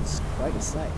It's quite a sight.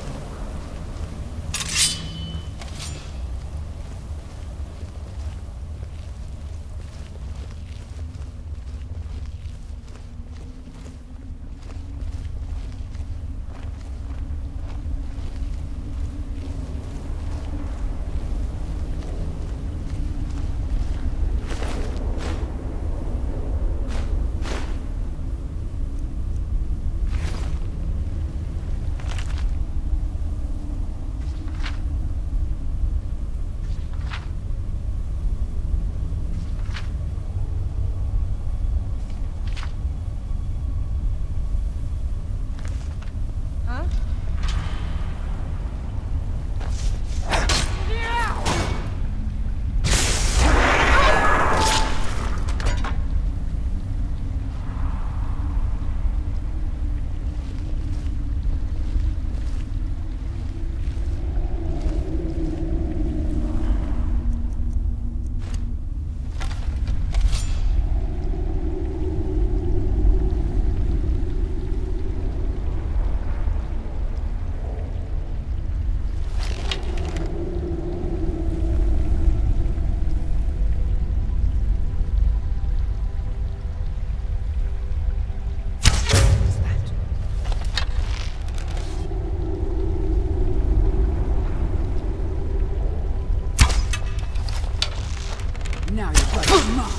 Now you're fucking mine.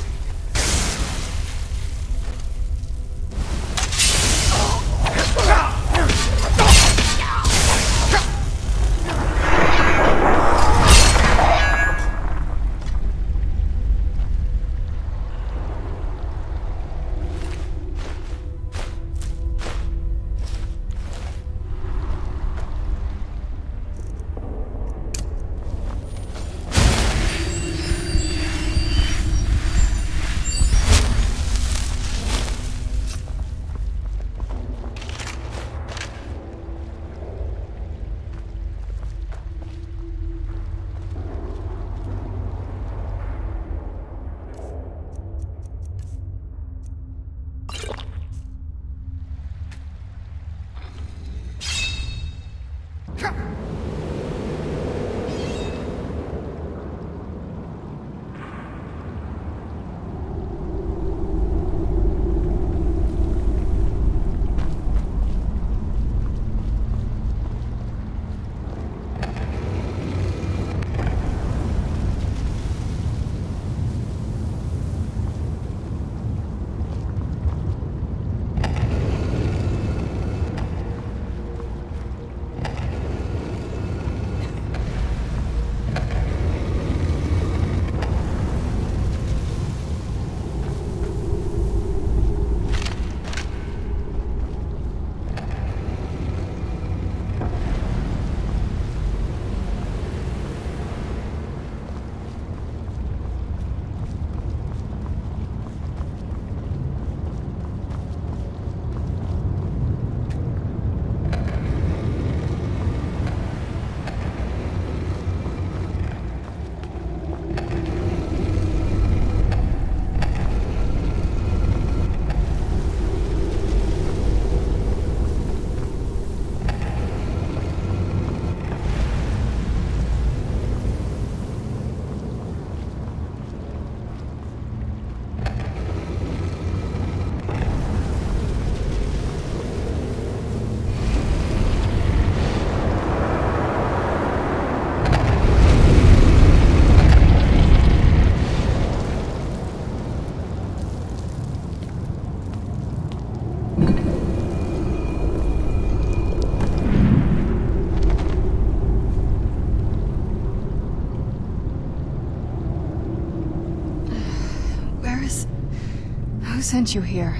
Who sent you here?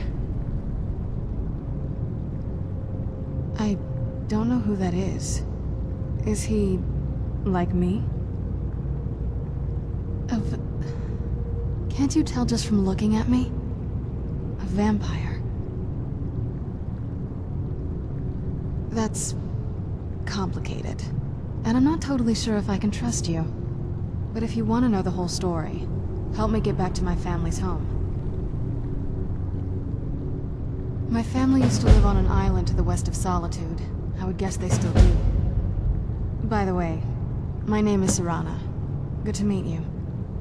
I don't know who that is. Is he like me? Can't you tell just from looking at me? A vampire. That's complicated. And I'm not totally sure if I can trust you. But if you want to know the whole story, help me get back to my family's home. My family used to live on an island to the west of Solitude. I would guess they still do. By the way, my name is Serana. Good to meet you.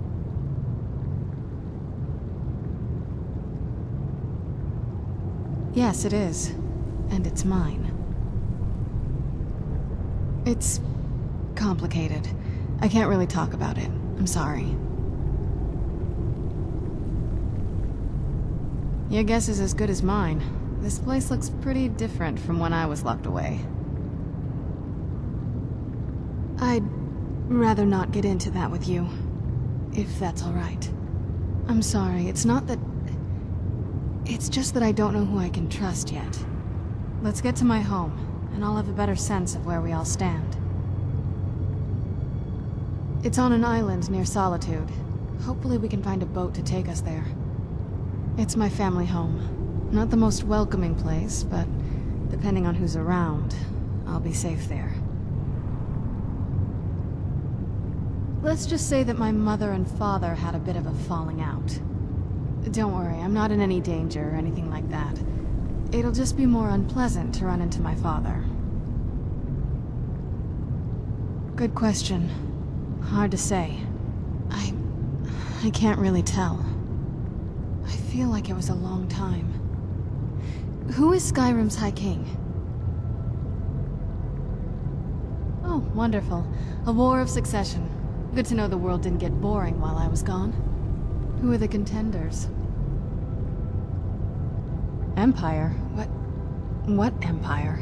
Yes, it is. And it's mine. It's complicated. I can't really talk about it. I'm sorry. Your guess is as good as mine. This place looks pretty different from when I was locked away. I'd rather not get into that with you, if that's all right. I'm sorry, it's not that... It's just that I don't know who I can trust yet. Let's get to my home, and I'll have a better sense of where we all stand. It's on an island near Solitude. Hopefully we can find a boat to take us there. It's my family home. Not the most welcoming place, but depending on who's around, I'll be safe there. Let's just say that my mother and father had a bit of a falling out. Don't worry, I'm not in any danger or anything like that. It'll just be more unpleasant to run into my father. Good question. Hard to say. I can't really tell. I feel like it was a long time. Who is Skyrim's High King? Oh, wonderful. A war of succession. Good to know the world didn't get boring while I was gone. Who are the contenders? Empire? What empire?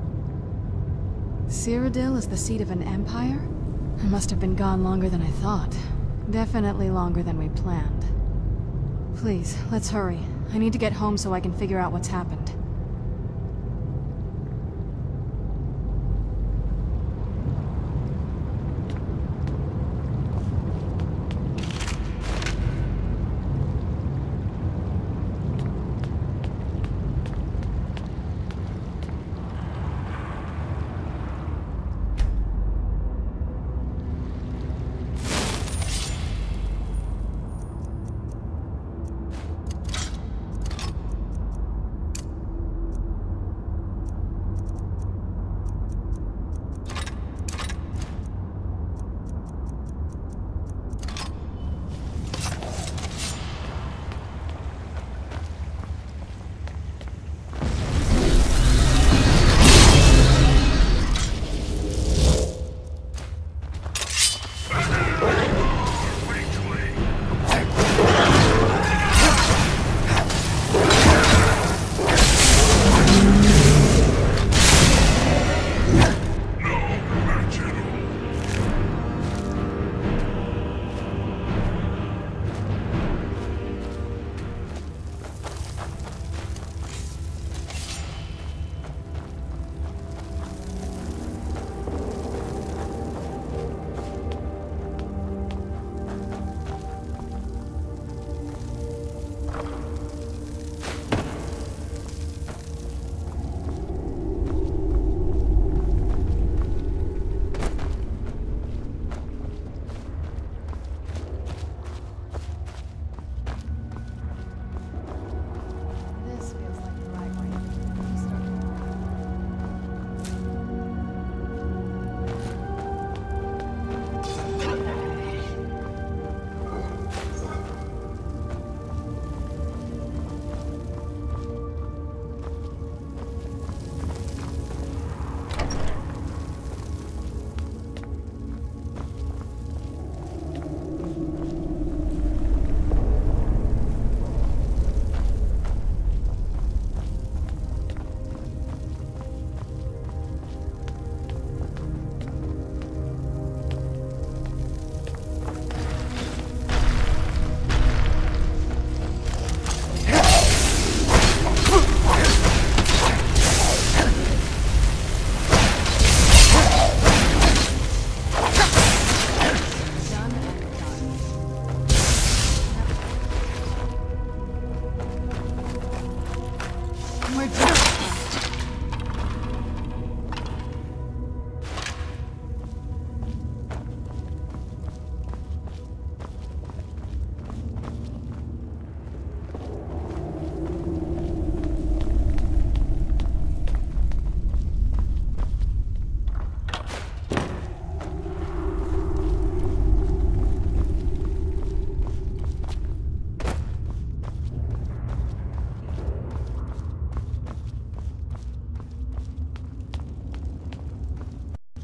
Cyrodiil is the seat of an empire? I must have been gone longer than I thought. Definitely longer than we planned. Please, let's hurry. I need to get home so I can figure out what's happened.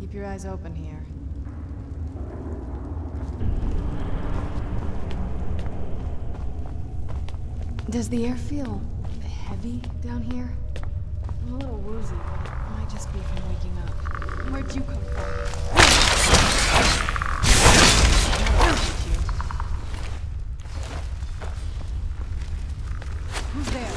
Keep your eyes open here. Does the air feel heavy down here? I'm a little woozy, but it might just be from waking up. Where'd you come from? Who's there?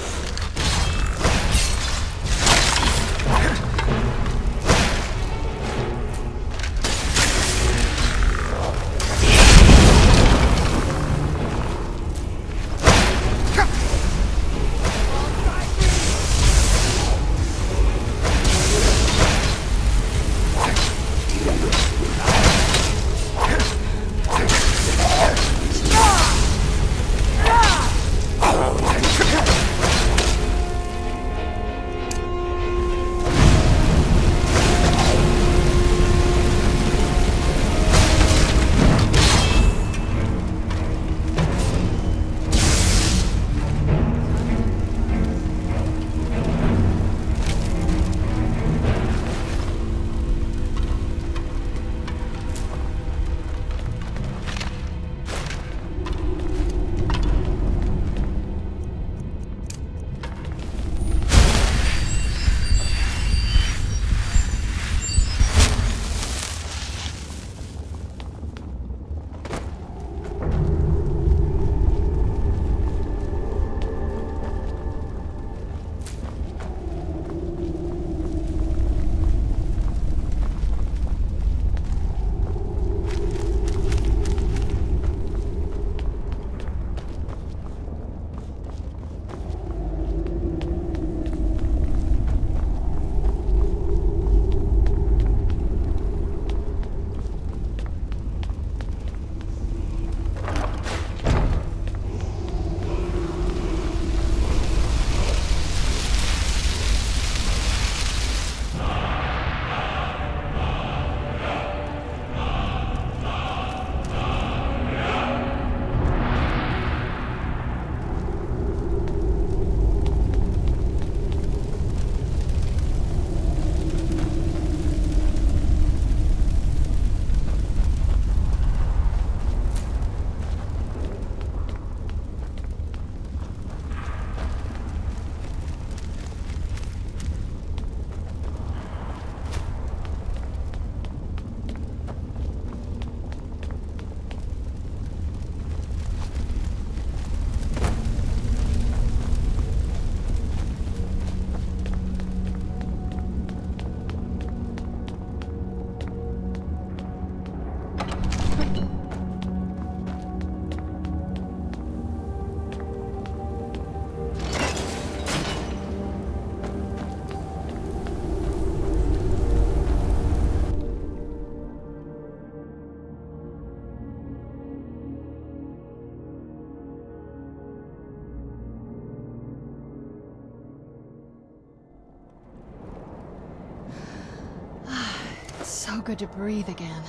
So good to breathe again.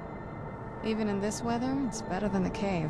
Even in this weather, it's better than the cave.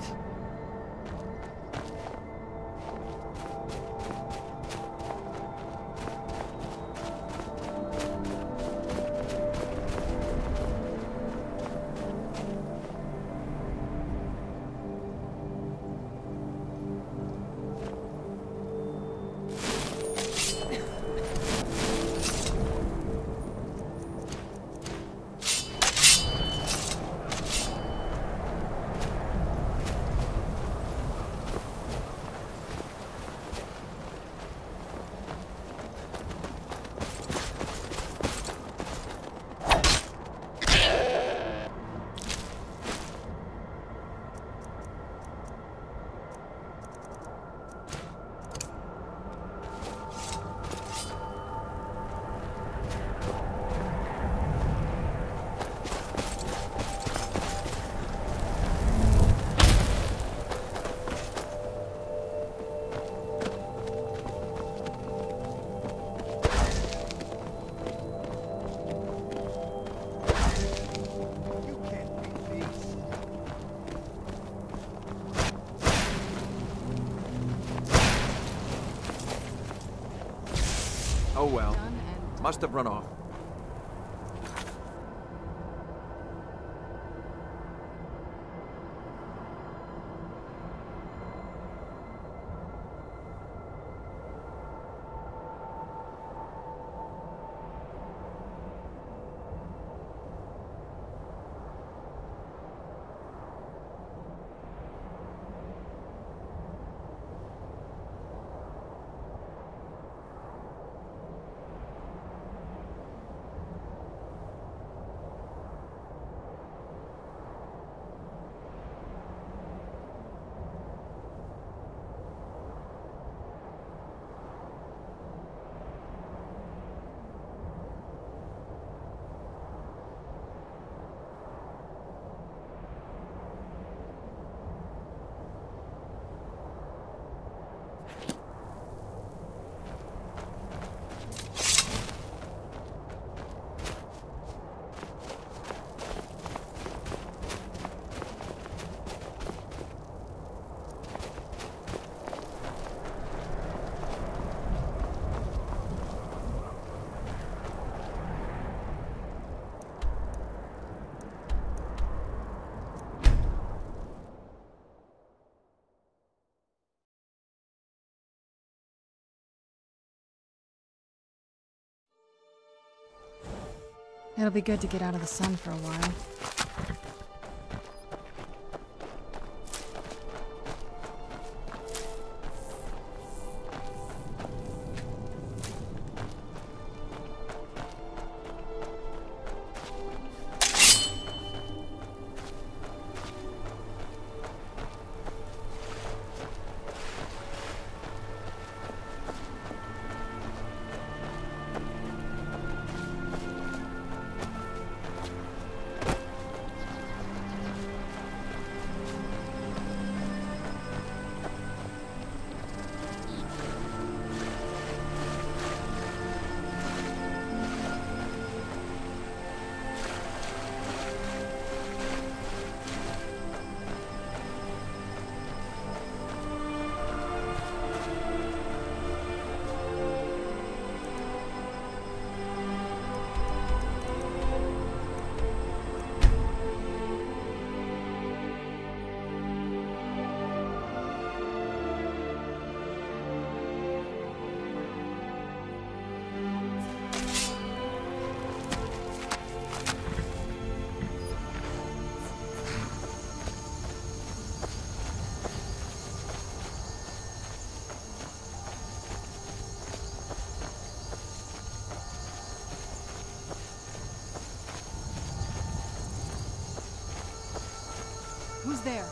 Oh well. Must have run off. It'll be good to get out of the sun for a while. Who's there?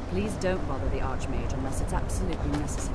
Please don't bother the Archmage unless it's absolutely necessary.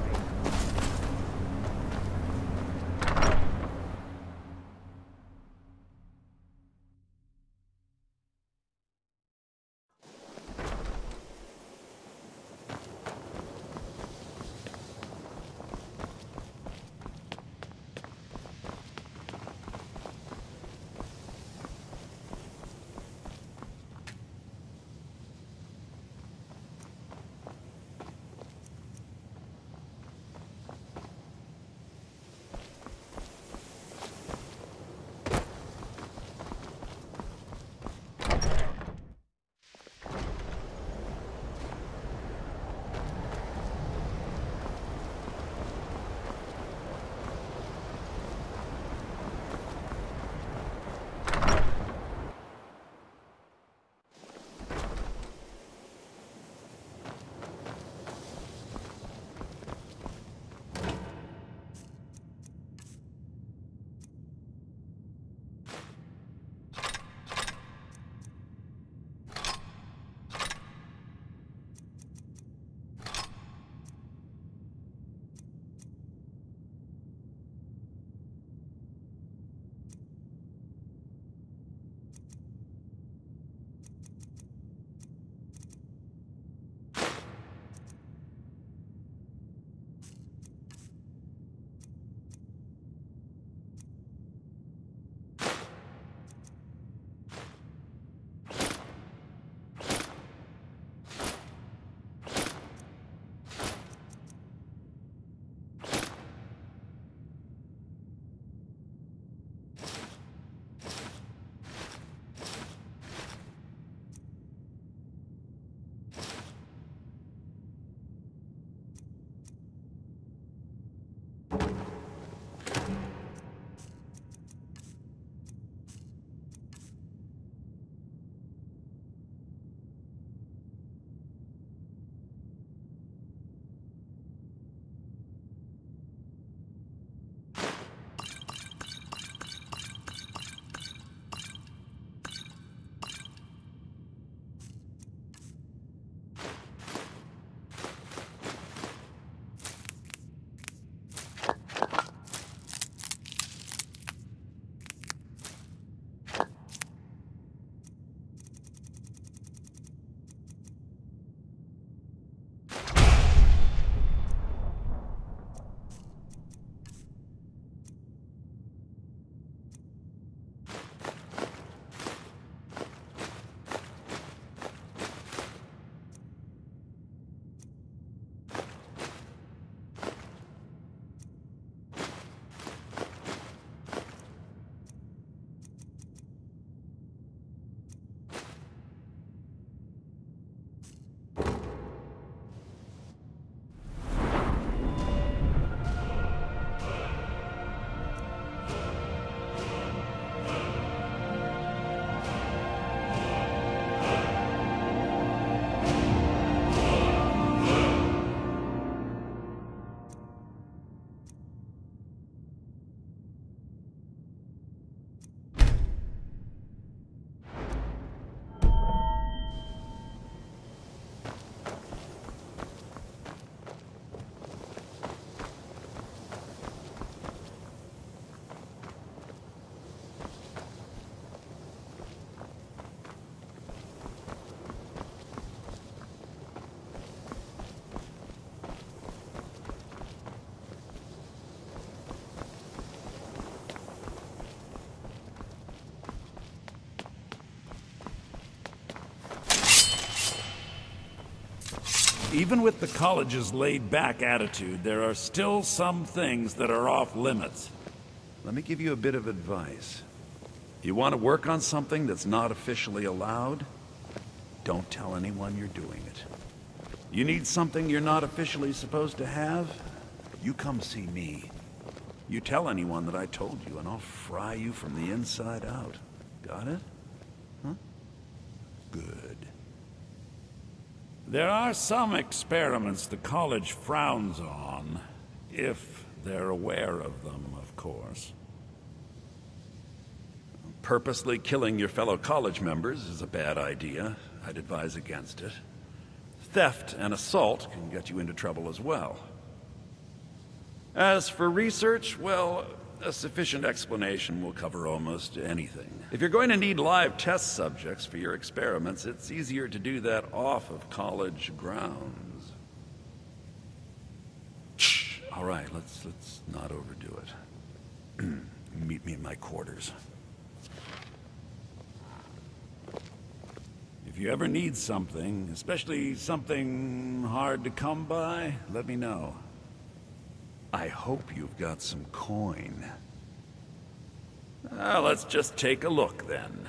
Even with the college's laid-back attitude, there are still some things that are off-limits. Let me give you a bit of advice. You want to work on something that's not officially allowed? Don't tell anyone you're doing it. You need something you're not officially supposed to have? You come see me. You tell anyone that I told you, and I'll fry you from the inside out. Got it? Huh? Good. There are some experiments the college frowns on, if they're aware of them, of course. Purposely killing your fellow college members is a bad idea. I'd advise against it. theft and assault can get you into trouble as well. As for research, well, a sufficient explanation will cover almost anything. If you're going to need live test subjects for your experiments, it's easier to do that off of college grounds. Shh! All right, let's not overdo it. Meet me in my quarters. If you ever need something, especially something hard to come by, let me know. I hope you've got some coin. Let's just take a look then.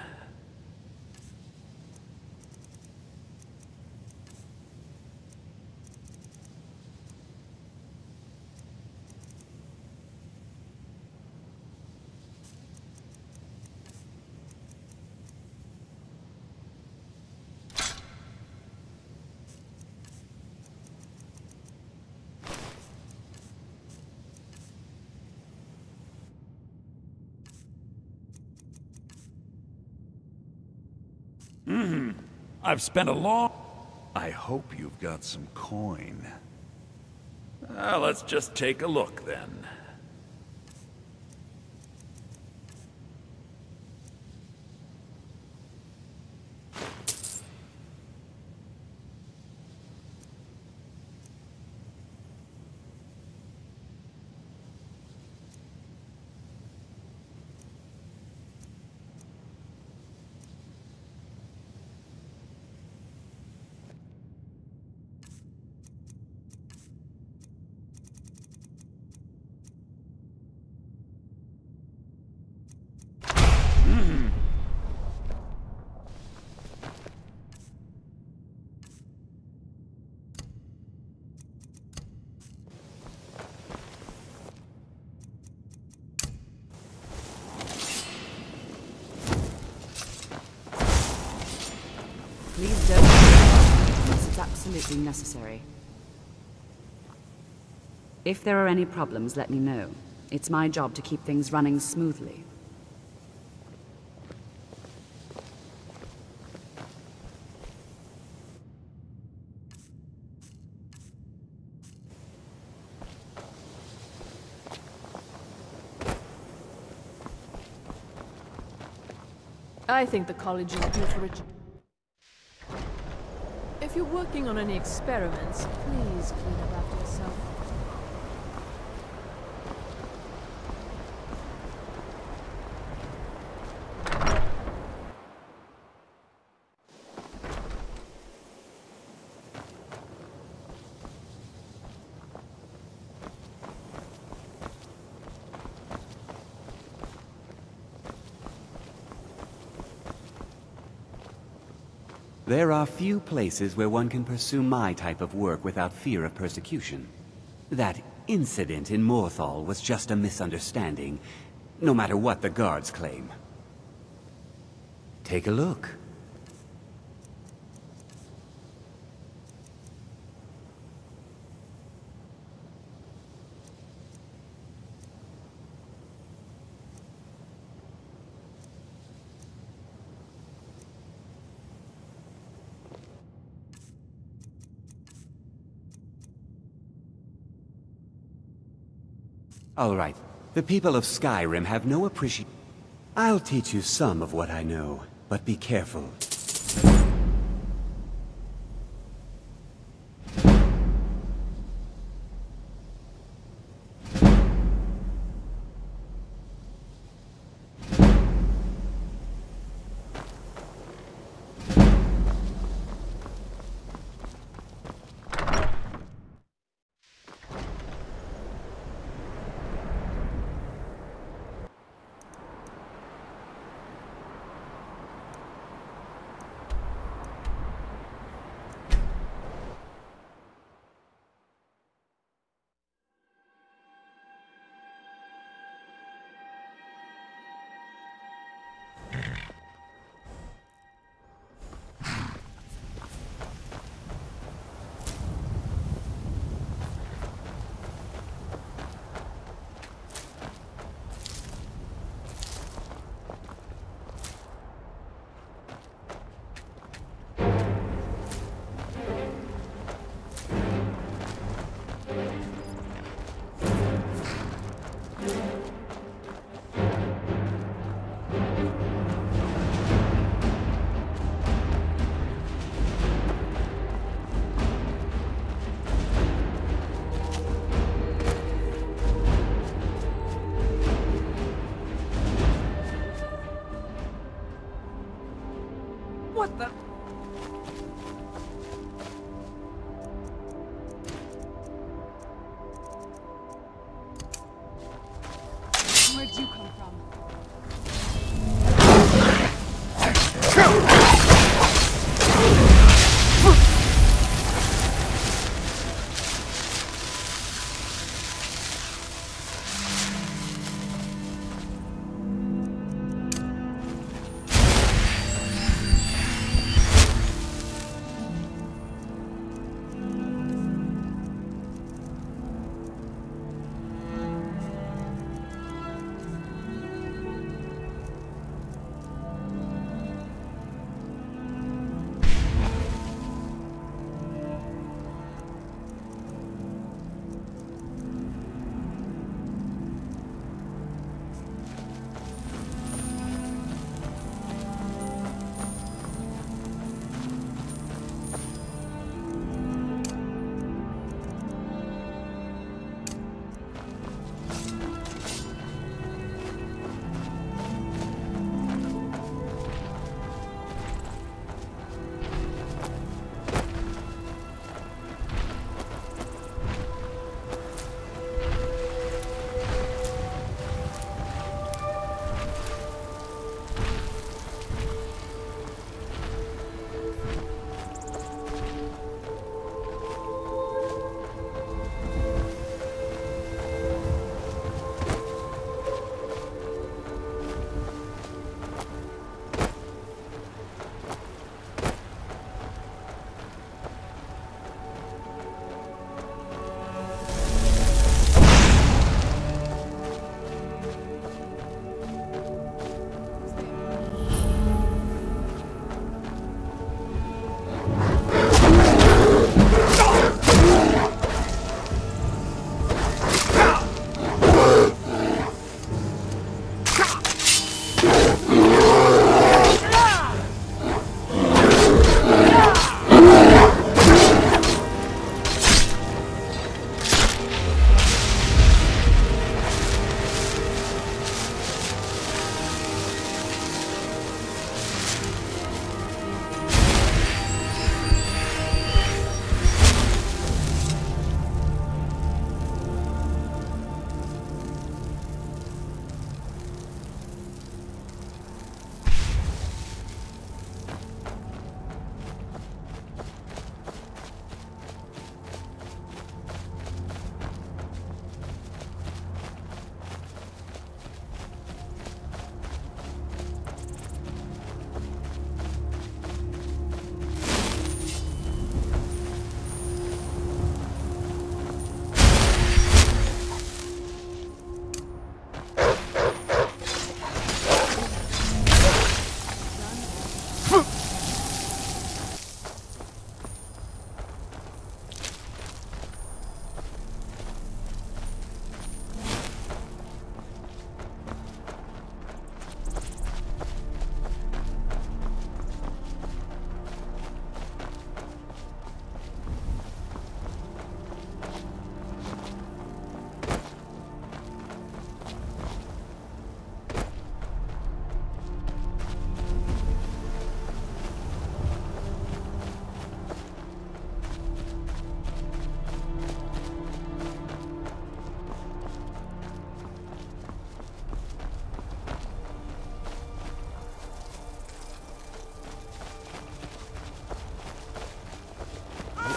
I've spent a long... I hope you've got some coin. Let's just take a look then. Please don't unless it's absolutely necessary. If there are any problems, let me know. It's my job to keep things running smoothly. I think the college is due for a... If you're working on any experiments, please clean up after yourself. There are few places where one can pursue my type of work without fear of persecution. That incident in Morthal was just a misunderstanding, no matter what the guards claim. Take a look. All right. The people of Skyrim have no appreciation. I'll teach you some of what I know, but be careful.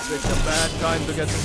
Picked a bad time to get...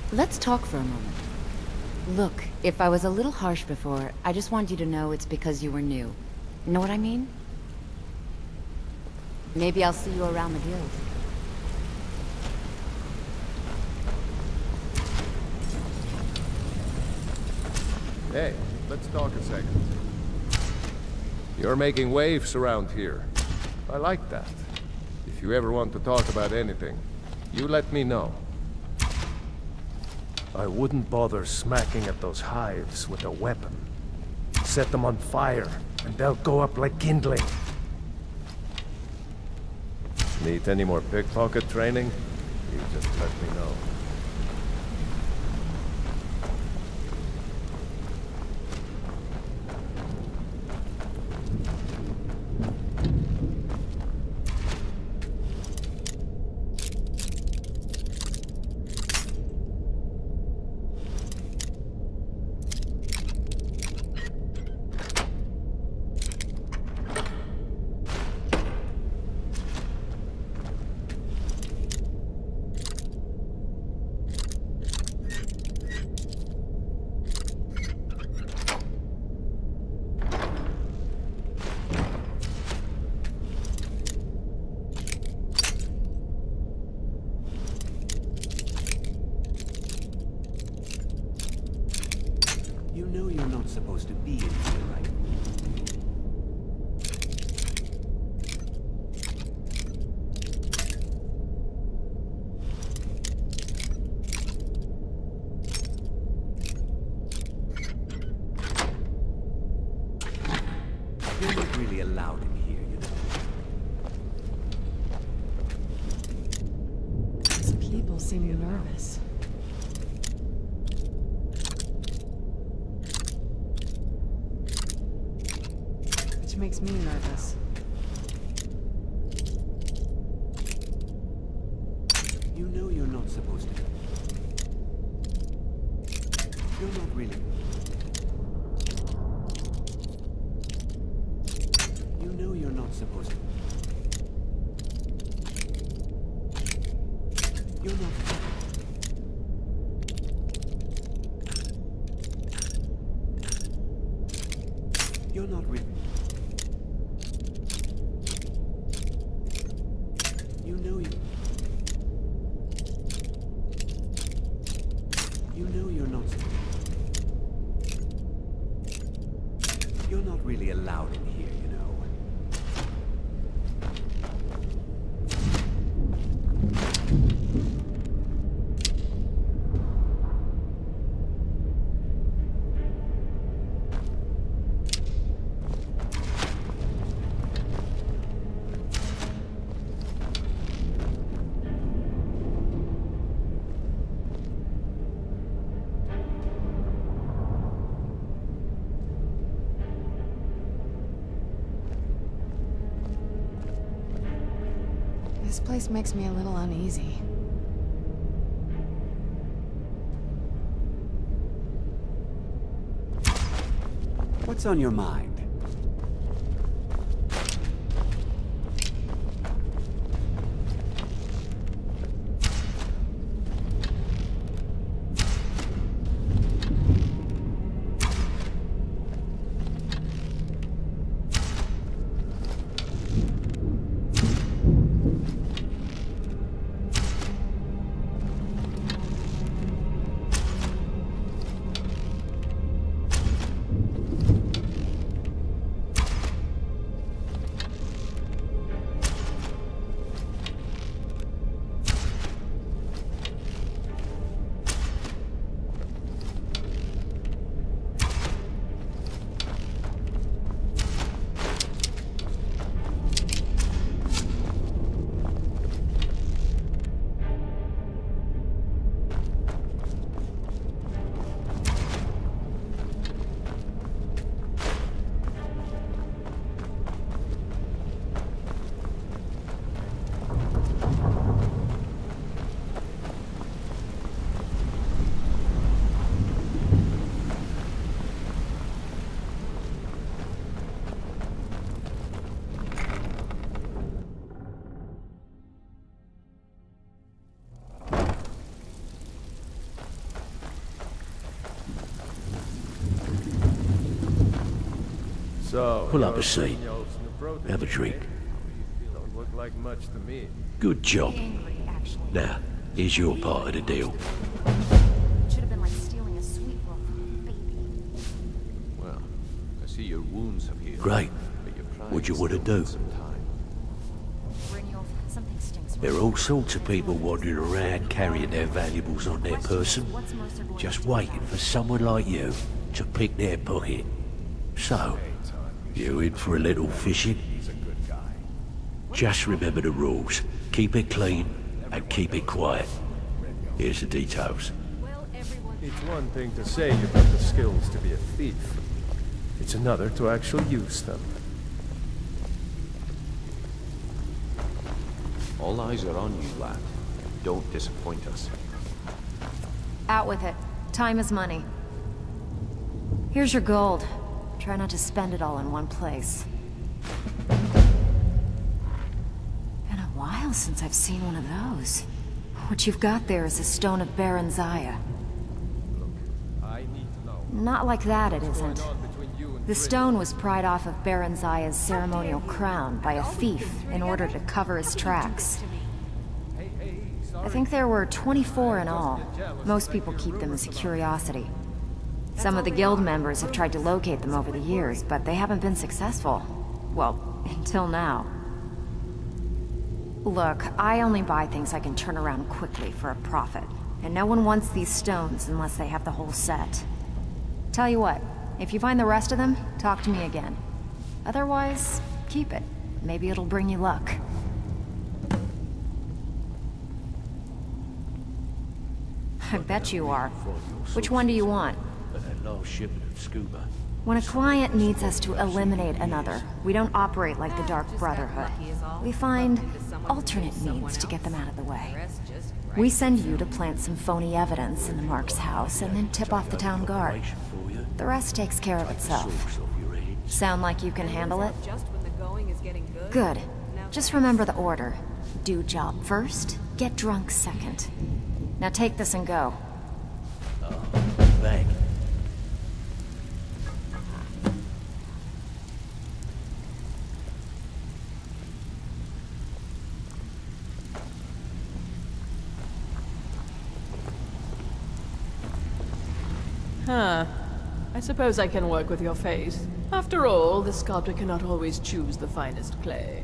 Let's talk for a moment. Look, if I was a little harsh before, I just want you to know it's because you were new. Know what I mean? Maybe I'll see you around the guild. Hey, let's talk a second. You're making waves around here. I like that. If you ever want to talk about anything, you let me know. I wouldn't bother smacking at those hives with a weapon. Set them on fire, and they'll go up like kindling. Need any more pickpocket training? You just let me know. You know you're not supposed to be in here, right? You're not really allowed in here, you know. These people seem nervous. Which makes me nervous. You know you're not supposed to. You're not really. You know you're not supposed to. You're not. You're not really. You know you. You know you're not. You're not really allowed in here, you know. This place makes me a little uneasy. What's on your mind? So, Pull up a you're seat. Brynjolf's new protege. Have a drink. Don't look like much to me. Good job. Now, here's your part of the deal. Should have been like stealing a sweet roll from a baby. Well, I see your wounds have healed. Great. But your pride What you still want to do? needs some time. Brynjolf, something stinks. There are all sorts of people wandering around carrying their valuables on their person, just waiting for someone like you to pick their pocket. So, you in for a little fishing? Just remember the rules. Keep it clean and keep it quiet. Here's the details. It's one thing to say you've got the skills to be a thief. It's another to actually use them. All eyes are on you, lad. Don't disappoint us. Out with it. Time is money. Here's your gold. Try not to spend it all in one place. Been a while since I've seen one of those. What you've got there is a stone of Baron Zaya. I need to know. Not like that, it isn't. What's going on between you and The stone was pried off of Baron Zaya's ceremonial crown by a thief in order to cover his tracks. I think there were 24 in all. Most people keep them as a curiosity. Some of the guild members have tried to locate them over the years, but they haven't been successful. Well, until now. Look, I only buy things I can turn around quickly for a profit. And no one wants these stones unless they have the whole set. Tell you what, if you find the rest of them, talk to me again. Otherwise, keep it. Maybe it'll bring you luck. I bet you are. Which one do you want? That last shipment of scuba. When a client needs us to eliminate another, we don't operate like the Dark Brotherhood. We find alternate means to get them out of the way. We send you to plant some phony evidence in the Mark's house and then tip off the town guard. The rest takes care of itself. Sound like you can handle it? Good. Just remember the order. Do job first, get drunk second. Now take this and go. Back. Huh. I suppose I can work with your face. After all, the sculptor cannot always choose the finest clay.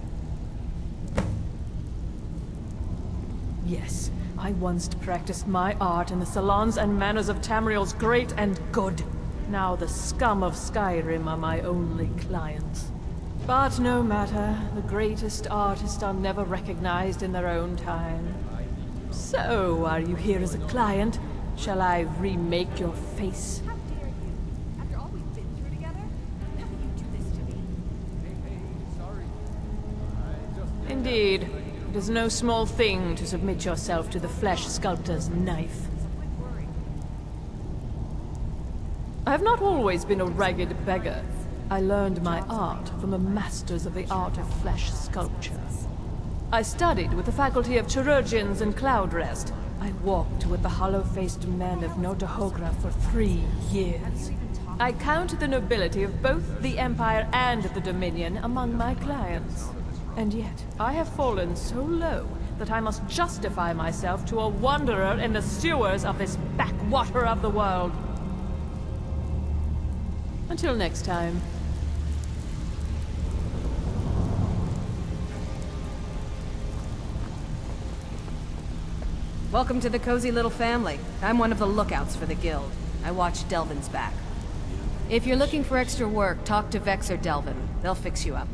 Yes, I once practiced my art in the salons and manners of Tamriel's great and good. Now the scum of Skyrim are my only clients. But no matter, the greatest artists are never recognized in their own time. So, are you here as a client? Shall I remake your face? How dare you? After all we've been through together? How can you do this to me? Indeed. It is no small thing to submit yourself to the flesh sculptor's knife. I have not always been a ragged beggar. I learned my art from the masters of the art of flesh sculpture. I studied with the faculty of chirurgeons and Cloudrest. I walked with the hollow-faced men of Notahogra for 3 years. I count the nobility of both the Empire and the Dominion among my clients. And yet, I have fallen so low that I must justify myself to a wanderer in the sewers of this backwater of the world. Until next time. Welcome to the cozy little family. I'm one of the lookouts for the guild. I watch Delvin's back. If you're looking for extra work, talk to Vex or Delvin. They'll fix you up.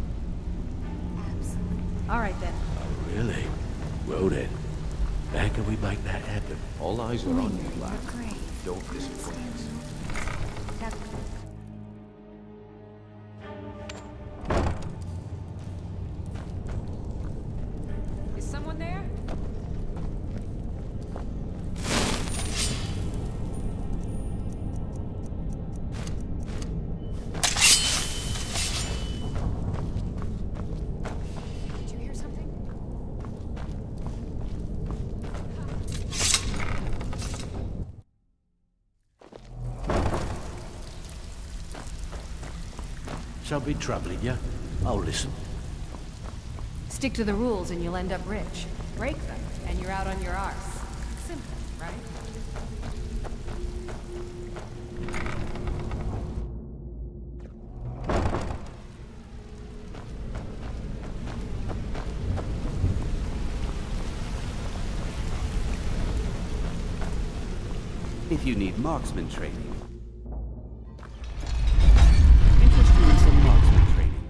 All right then. Oh, really? Well then, how can we make that happen? All eyes are on you, lad. Don't disappoint us. Is someone there? Something troubling you? I'll listen. Stick to the rules and you'll end up rich. Break them, and you're out on your arse. Simple, right? If you need marksman training. Interested in some marksman training.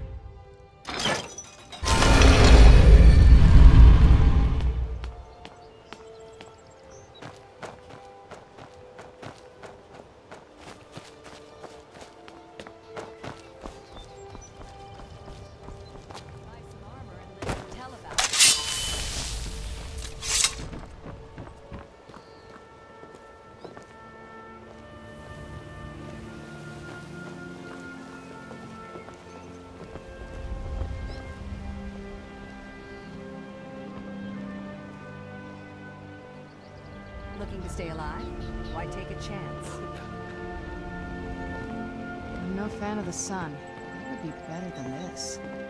Looking to stay alive? Why take a chance? I'm no fan of the sun. It would be better than this.